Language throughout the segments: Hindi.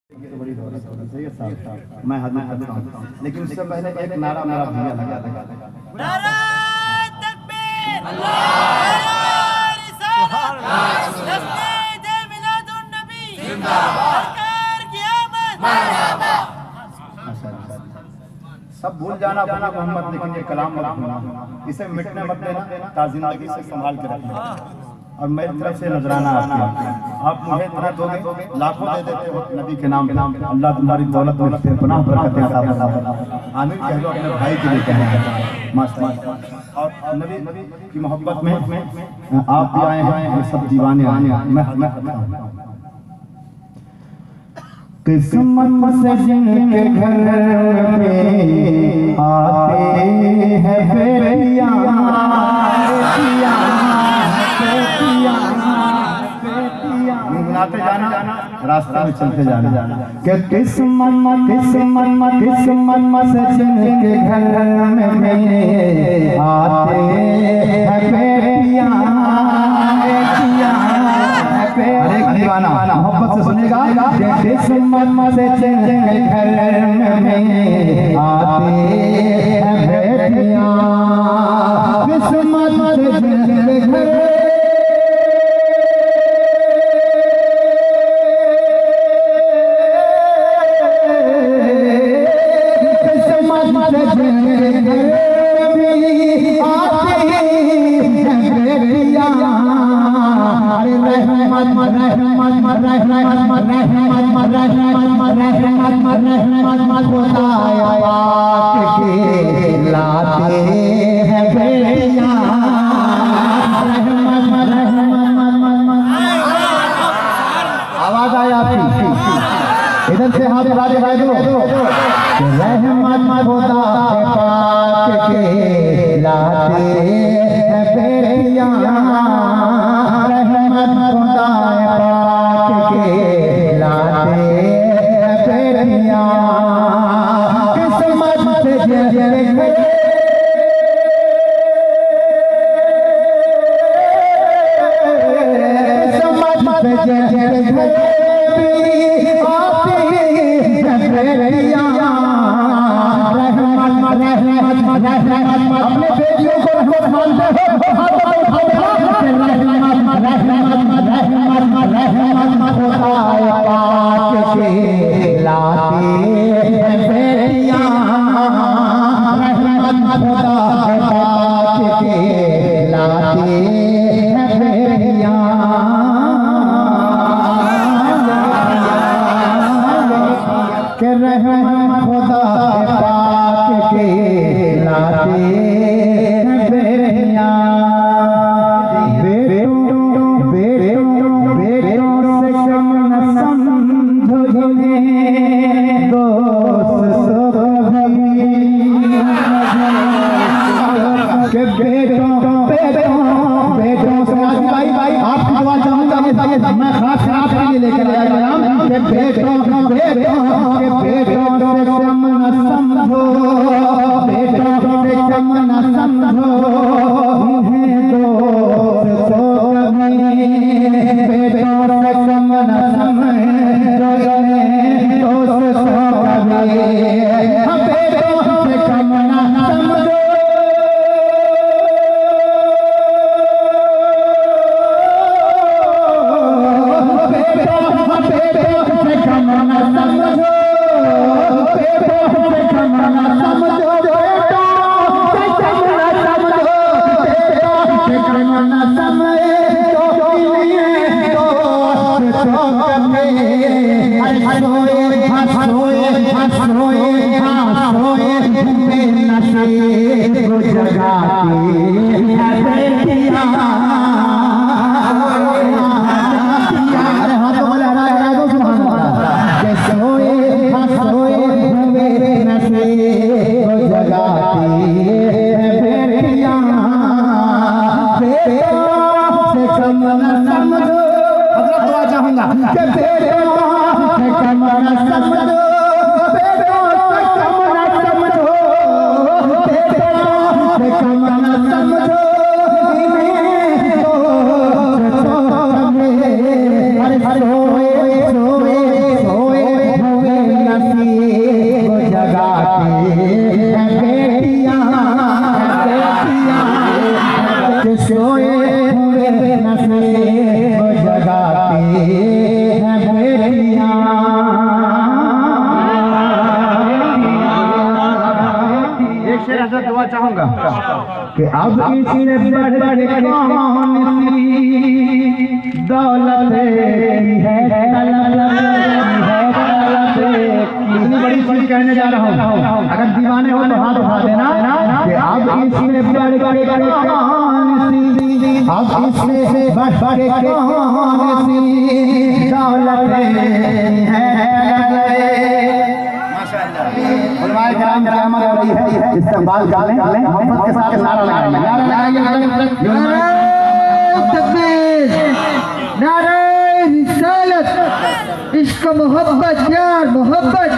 मैं हद करता हूँ, लेकिन उससे पहले एक नारा मेरा भैया लगा था। नारा तकबीर, नारा रिसालत, तस्दीद मिलादुन नबी, सरकार की आमद। सब भूल जाना मोहम्मद, लेकिन ये कलाम मत भूलना, इसे मिटने मत देना, जिंदगी से संभाल के रखना। और मेरी तरफ से नजराना आप मुझे इतना दोगे, लाखों दे देते हो नबी के नाम पे, अल्लाह तुम्हारी दौलत में पनाह बरकतें अता फरमाए। आमीन कह लो अपने भाई के लिए कहना माशाअल्लाह। और नबी की मोहब्बत में आप भी आए हैं, सब दीवाने आए हैं। मैं किस्मत से जिनके घर में आते हैं बेटियां, गुनगुनाते जाना, रास्ते में चलते जाना कि किस्मत से जिनके घर में आते हैं बेटियां। एक दीवाना मोहब्बत से सुनेगा कि किस्मत से जिनके घर में आते हैं बेटियां, किस्मत से जिनके घर आवाज आया आपकी, इधर से हाथ लगा दो। रहमत खुदा पाक के लाते हैं बेटियां, रहमत खुदा पाक के लाते हैं बेटियां, किस्मत से जिनके अपने बेटियों को मानते हो, मैं खास रात के लिए लेकर आया हूं कि बेटों के बेटों से कम न समझो, बेटों से कम न समझो, इन्हें दोस्त तो कभी बेटों से कम न समझो, इन्हें दोस्त तो कभी बेटों से कम न समझो। कहूँगा कि अब इससे बढ़ कौन सी दौलत है इतनी बड़ी चीज कहने जा रहा हूँ। अगर दीवाने हो तो हाथ उठा देना कि अब इससे बढ़ कौन सी अब इससे बढ़ कौन सी दौलत है। ड्रामा हो रही है, इस्तेमाल डालें मोहब्बत के साथ नारा लगाएंगे। नारे रिसालत, इश्क मोहब्बत, प्यार मोहब्बत,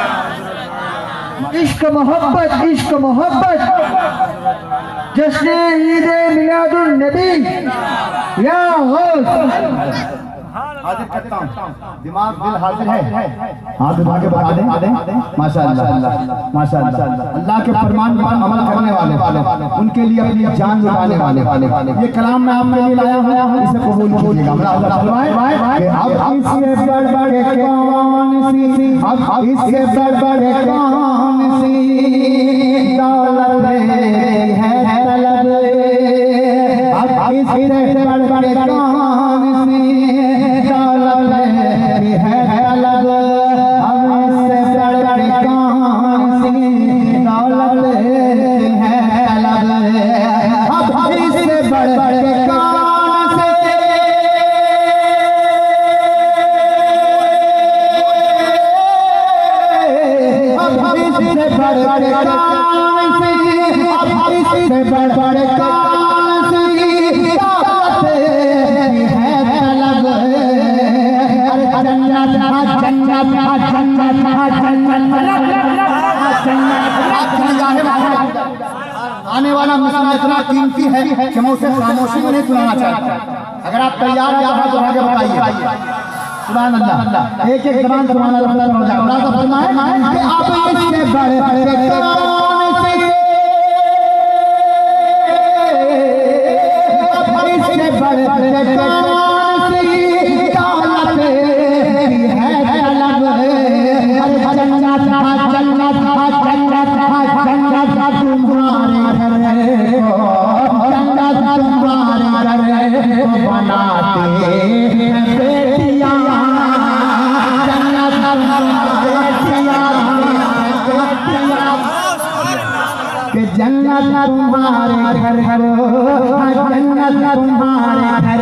इश्क मोहब्बत, इश्क मोहब्बत। जश्न ईद मिलादुन नबी या गौस। हाजिर करता हूँ, दिमाग दिल हाजिर है, हाथ उठा के बता दें माशाअल्लाह माशाअल्लाह। अल्लाह के फरमान पर अमल करने वाले उनके लिए अपनी जान लुटाने वाले ये कलाम मैं आपके लिए लाया हूँ, इसे कबूल कीजिएगा। अब इससे बढ़ कौन सी अब इससे बढ़ कौन सी दौलत है तलब, अब इससे बढ़ कौन सी दौलत है तलब, अब इससे बढ़ कौन सी दौलत है तलब, अब इससे बढ़ कौन से अब इससे बढ़ कौन सी अब इससे बढ़ कौन सी दौलत है तलब। आने वाला मिशन इतना कीमती है कि मैं उसे खामोशी में नहीं सुनाना चाहता। अगर आप तैयार हैं तो आगे बताइए। सुभान अल्लाह, एक एक जबान सुभान अल्लाह हो जाए। अल्लाह का फरमान है कि आप इससे बढ़ कौन सी इससे बढ़ कौन सी दौलत है तलब। जन्नत जन्नत जन्नत जन्नत तुम्हारे घर जन्नत तुम्हारे घर बनाते बेटियां, जन्नत बेटियां कि जन्नत तुम्हारे घर जन्नत तुम्हारे घर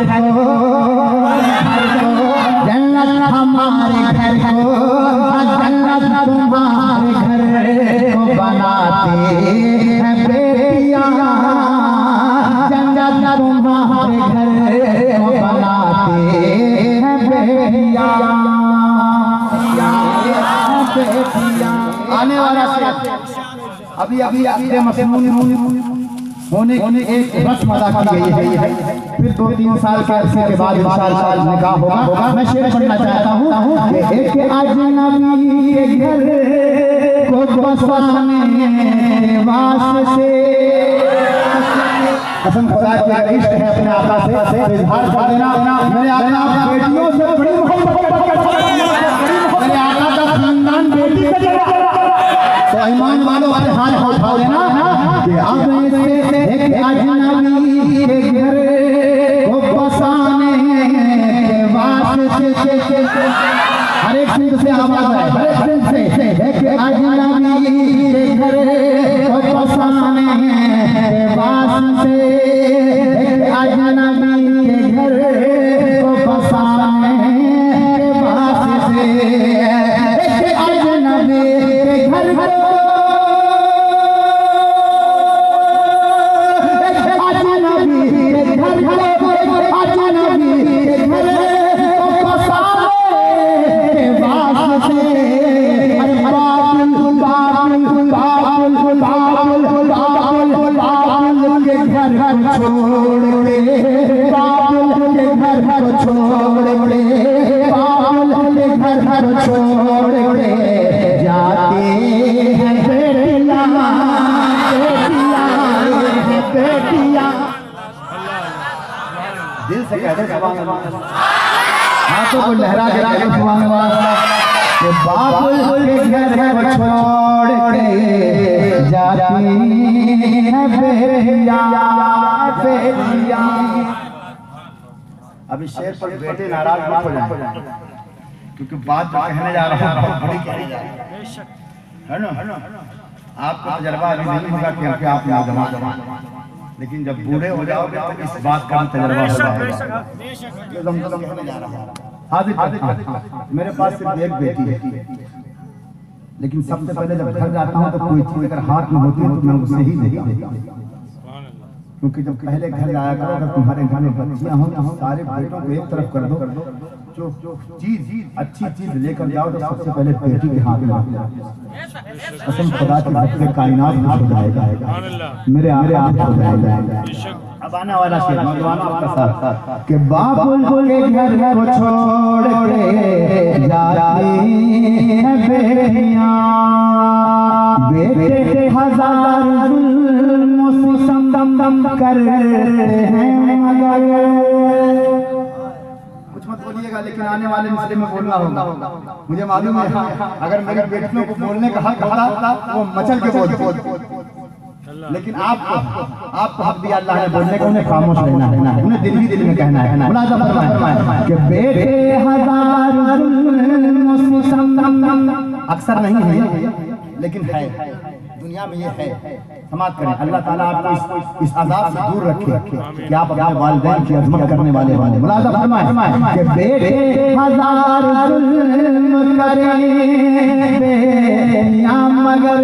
जन्नत हमारे घर जन्नत तुम्हारे घर को बनाते हैं बेटियां, जन्नत तुम्हारे घर को बनाते हैं बेटियां। आने वाला अभी मसमून होने एक रस्म अदा की गई है, फिर 2-3 साल के अरसे के बाद इंशाअल्लाह निकाह होगा। मैं शेर पढ़ना चाहता हूँ कि एक अजनबी के घर को बसाने वास्ते कसम खुदा की अगर इश्क है अपने आका से इजहार कर देना। मेरे आका बेटियों से बड़ी मोहब्बत करता है, मेरे आका का खानदान बेटी से जुड़ा है। तो ईमान वालों वाले हाथ उठा देना कि अब से एक अजनबी के घर को बसाने वास्ते हर एक सिंध से आवाज है, हर एक सिंध से एक अजनबी के घर को बसाने वास्ते एक अजनबी के घर को बसाने वास्ते एक अजनबी के घर को दिल से कहते सुभान अल्लाह, हाथों को लहरा के सुभान अल्लाह। कि बाबुल के घर को छोड़ के जाती है अभी शेर पर बेटे नाराज मत हो जाए, क्योंकि बात जो कहने जा रहा है बहुत बड़ी कहने जा रहा है ना। आपका तजर्बा अभी नहीं होगा क्योंकि आप नौजवान, लेकिन जब बूढ़े हो जाओगे तो इस बात का तजर्बा हो जाएगा। कहने जा रहा है हाजिर, मेरे पास सिर्फ एक बेटी है, लेकिन सबसे पहले जब घर जाता हूँ तो कोई चीज अगर हाथ में होती है तो मैं उसे ही देता हूँ, क्योंकि जब पहले घर जाया करो अगर तुम्हारे घर में बच्चियां हो तो सारे बेटों को एक तरफ कर दो, जो चीज अच्छी चीज लेकर जाओ तो सबसे पहले बेटी के हाथ में कसम खुदा की रब कायनात में हो जाएगा, मेरे आप हो जाएगा। अब आने वाला शेर नौजवानों का साथ कि बाबुल के घर को छोड़ के जाती है बेटियां, बेटे हजार दम कर हैं मगर, कुछ मत बोलिएगा लेकिन आने वाले मसले में बोलना होगा। मुझे मालूम है अगर मेरी बेटियों को बोलने का हक होता वो मचल के बोलते, लेकिन आपको हक दिया अल्लाह ने बोलने का, उन्हें खामोश रहना है, उन्हें दिल ही दिल में कहना है। मुलाजा फरमाए कि बेटे हजार अक्सर नहीं है लेकिन है, दुनिया में ये है। समाप्त करें। अल्लाह ताला आपको इस अज़ाब से दूर रखे कि आप अपने वालिदैन की अज़मत करने वाले मुलाज़ा फरमाएं कि बेटे हजार जुल्म करें बेटियां मगर,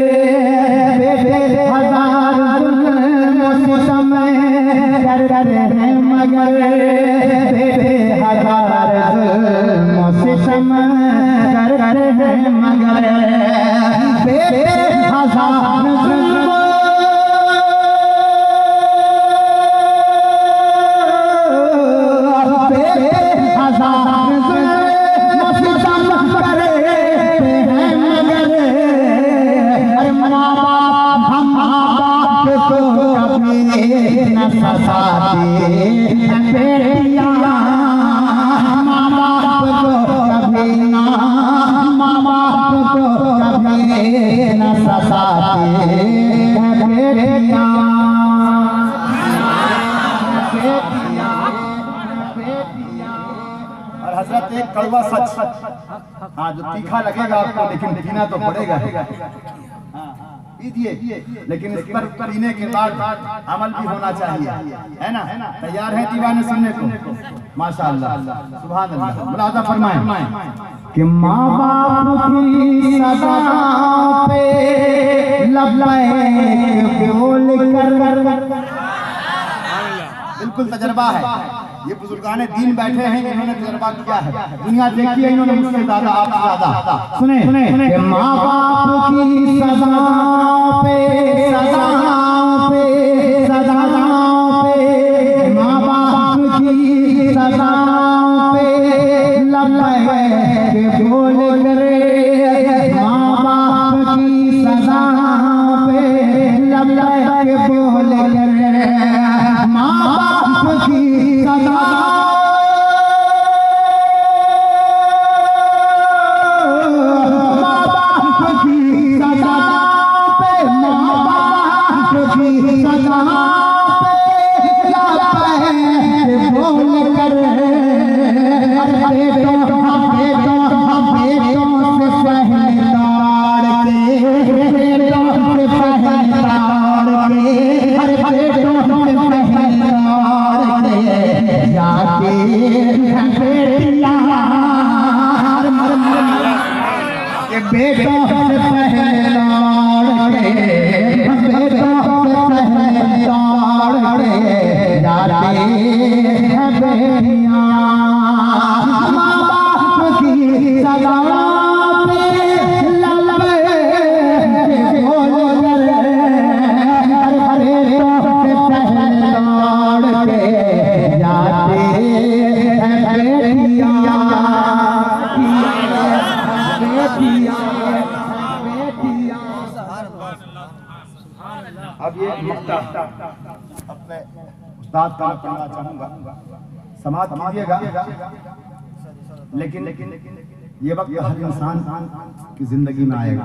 बेटे हजार जुल्म कर रहे मगर, बेटे हजार जुल्म कर रहे मगर, बेटे हजार कड़वा सच, हाँ जो तीखा लगेगा आपको लेकिन पीना तो पड़ेगा, पीजिए लेकिन इस पर पीने के बाद अमल भी होना चाहिए, है ना। तैयार है दीवाने सुनने को? माशाअल्लाह, सुभान अल्लाह। मुलाज़ा फरमाएं कि माँ बाप की सदा पे लबैक बोल कर, बिल्कुल तजर्बा है। ये बुजुर्गाने दीन बैठे हैं, इन्होंने तजर्बा किया है, दुनिया देखी है इन्होंने मुझसे ज्यादा, आपसे ज्यादा। सुने कि माँ बाप की सदा पे माँ बाप की सदा पे लबैक बोल करे, माँ बाप की सदा पे लबैक बोल करे, माँ बाप की सदा अपने उस्ताद का पढ़ना चाहूंगा, समाज कीजिएगा, लेकिन ये वक्त हर इंसान की जिंदगी में आएगा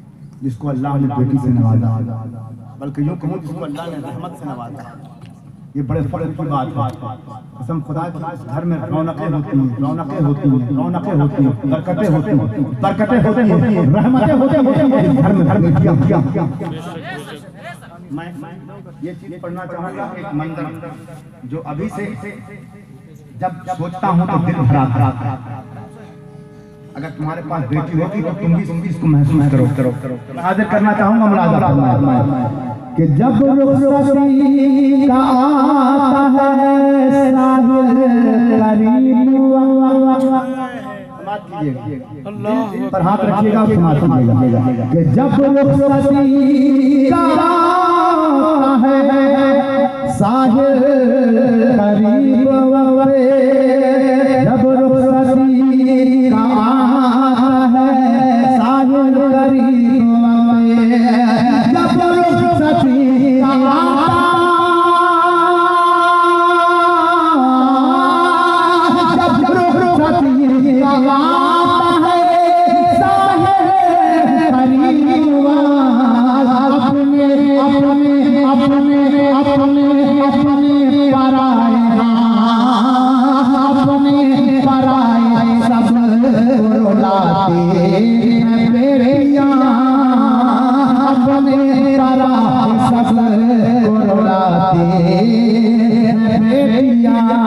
जिसको अल्लाह ने बेटी से नवाजा, बल्कि यूं कहूं जिसको अल्लाह ने रहमत से नवाजा। ये बड़े फख्र की बात है। कसम खुदा की, घर में रौनकें होती हैं, रौनकें होती हैं, रौनकें होती हैं, बरकतें होती हैं, बरकतें होती हैं, रहमतें होती हैं घर में। मैं ये चीज पढ़ना चाहूंगा, एक मंजर जो अभी से जब सोचता हूँ तो दिल भरा। अगर तुम्हारे पास बेटी होगी तो तुम भी इसको महसूस करो। हाजिर करना चाहूंगा मुलाजा कि जब रुखसती का आता है साहिल करीम, पर हाथ रखिएगा सुनिएगा कि जब रुखसती का आता है साहिल करीम, जब रुखसती का आता है साहिल करीम, जब रुखसती का बेटियां